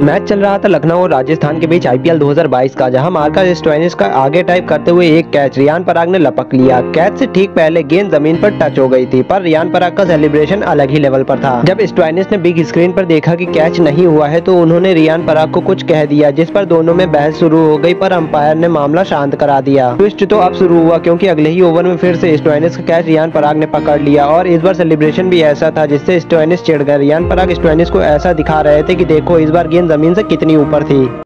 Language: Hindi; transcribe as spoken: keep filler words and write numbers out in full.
मैच चल रहा था लखनऊ और राजस्थान के बीच आईपीएल दो हज़ार बाईस का, जहां मार्कस स्टोइनिस का आगे टाइप करते हुए एक कैच रियान पराग ने लपक लिया। कैच से ठीक पहले गेंद जमीन पर टच हो गई थी, पर रियान पराग का सेलिब्रेशन अलग ही लेवल पर था। जब स्टोइनिस ने बिग स्क्रीन पर देखा कि कैच नहीं हुआ है तो उन्होंने रियान पराग को कुछ कह दिया, जिस पर दोनों में बहस शुरू हो गई, पर अंपायर ने मामला शांत करा दिया। ट्विस्ट तो अब शुरू हुआ, क्योंकि अगले ही ओवर में फिर से स्टोइनिस का कैच रियान पराग ने पकड़ लिया और इस बार सेलिब्रेशन भी ऐसा था जिससे स्टोइनिस चिढ़ गए। रियान पराग स्टोइनिस को ऐसा दिखा रहे थे कि देखो इस बार गेंद जमीन से कितनी ऊपर थी।